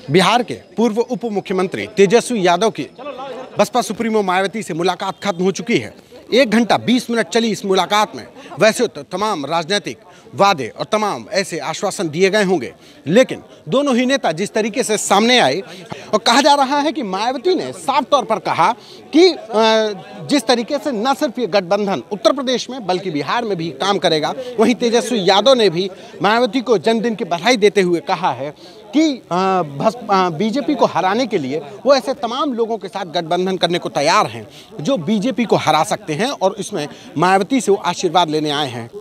बिहार के पूर्व उप मुख्यमंत्री तेजस्वी यादव की बसपा सुप्रीमो मायावती से मुलाकात खत्म हो चुकी है। 1 घंटा 20 मिनट चली इस मुलाकात में वैसे तो तमाम राजनीतिक वादे और तमाम ऐसे आश्वासन दिए गए होंगे, लेकिन दोनों ही नेता जिस तरीके से सामने आए और कहा जा रहा है कि मायावती ने साफ तौर पर कहा कि जिस तरीके से न सिर्फ ये गठबंधन उत्तर प्रदेश में बल्कि बिहार में भी काम करेगा, वहीं तेजस्वी यादव ने भी मायावती को जन्मदिन की बधाई देते हुए कहा है कि बीजेपी को हराने के लिए वो ऐसे तमाम लोगों के साथ गठबंधन करने को तैयार हैं जो बीजेपी को हरा सकते हैं और इसमें मायावती से वो आशीर्वाद लेने आए हैं।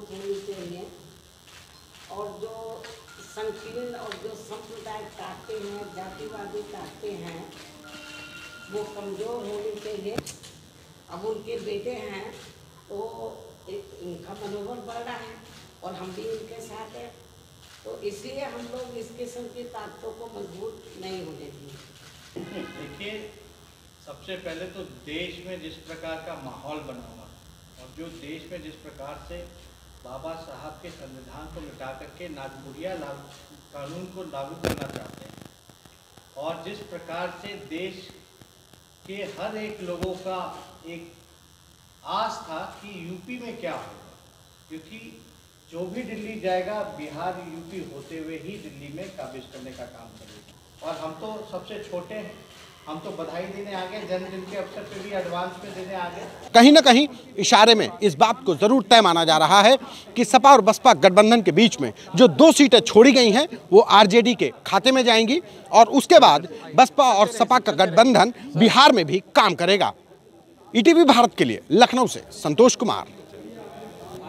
और जो संकीर्ण और जो संप्रदाय चाहते हैं, जातिवादी चाहते हैं, वो कमजोर होने चाहिए। अब उनके बेटे हैं तो इनका मनोबल बढ़ रहा है और हम भी इनके साथ हैं, तो इसलिए हम लोग इस किस्म की ताकतों को मजबूत नहीं होने दिए। देखिए, सबसे पहले तो देश में जिस प्रकार का माहौल बना हुआ और जो देश में जिस प्रकार से बाबा साहब के संविधान को मिटा करके नागपुरिया कानून को लागू करना चाहते हैं और जिस प्रकार से देश के हर एक लोगों का एक आस था कि यूपी में क्या होगा, क्योंकि जो भी दिल्ली जाएगा बिहार यूपी होते हुए ही दिल्ली में काबिज करने का काम करेगा। और हम तो सबसे छोटे हैं, हम तो बधाई देने आ गए, जन्मदिन के अवसर पे भी एडवांस में देने आ गए। कहीं ना कहीं इशारे में इस बात को जरूर तय माना जा रहा है कि सपा और बसपा गठबंधन के बीच में जो 2 सीटें छोड़ी गई हैं वो आरजेडी के खाते में जाएंगी और उसके बाद बसपा और सपा का गठबंधन बिहार में भी काम करेगा। ईटीवी भारत के लिए लखनऊ से संतोष कुमार।